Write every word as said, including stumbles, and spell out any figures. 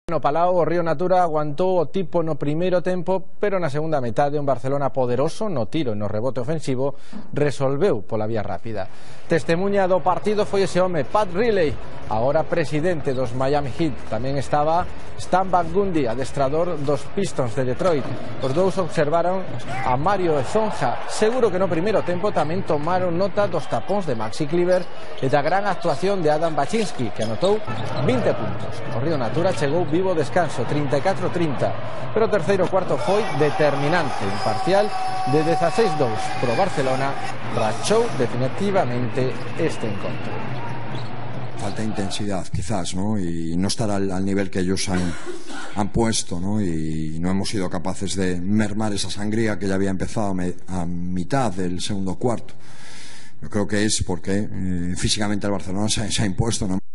No Palau, o Río Natura aguantou o tipo no primeiro tempo, pero na segunda metade un Barcelona poderoso no tiro e no rebote ofensivo resolveu pola vía rápida. Testemuña do partido foi ese home, Pat Riley, agora presidente dos Miami Heat. Tamén estaba Stan Van Gundy, adestrador dos Pistons de Detroit. Os dous observaron a Mario Esonja. Seguro que no primeiro tempo tamén tomaron nota dos tapóns de Maxi Kleber e da gran actuación de Adam Baczynski, que anotou vinte puntos. O Río Natura chegou vivo descanso, trinta e catro a trinta, pero o terceiro cuarto foi determinante. Un parcial de dieciséis a dous pro Barcelona rachou definitivamente este encontro. Falta intensidad quizás, ¿no? Y no estar al, al nivel que ellos han, han puesto, ¿no? Y no hemos sido capaces de mermar esa sangría que ya había empezado me, a mitad del segundo cuarto. Yo creo que es porque eh, físicamente el Barcelona se, se ha impuesto, ¿no?